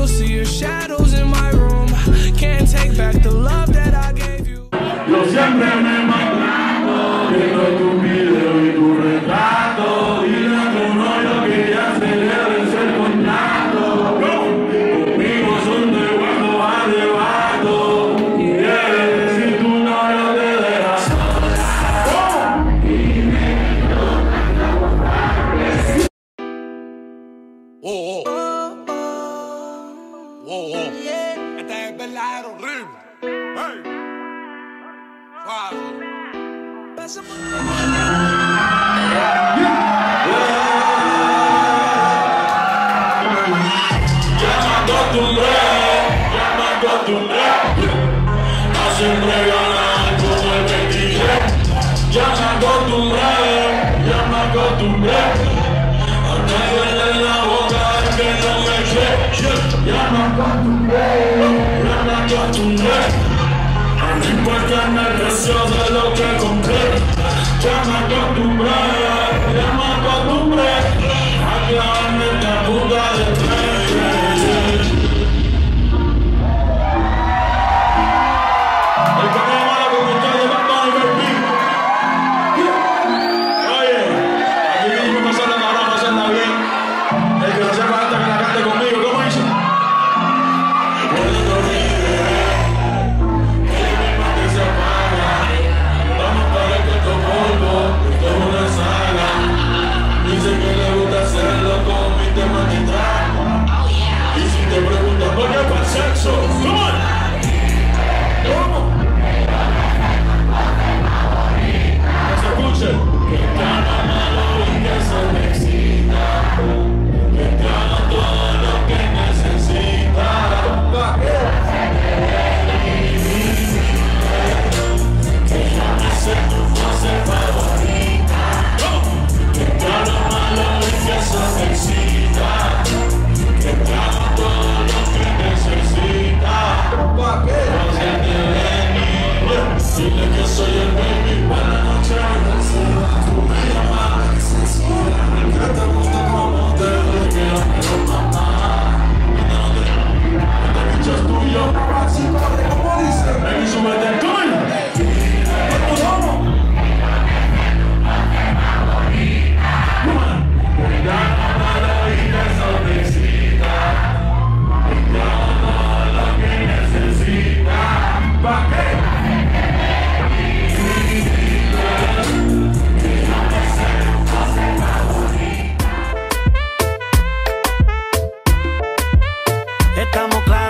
still see your shadows in my room. Can't take back the love that I gave you. Yo siempre me maltrato, viendo tu video y tu retrato, dile a tu novio que ya celebres el contrato. Conmigo son de guapo a arrebato. Yeah, si tu novio te deja sola, dime que yo Este es verdadero horrible. Hey. acostumbré a siempre ganar como el 23. Ya me acostumbré a caerle en la boca al que no me cree. Ya me acostumbré a no importarme el precio de lo que compré. Ya me acostumbré a clavarme esta puta de tres. Estamos claros.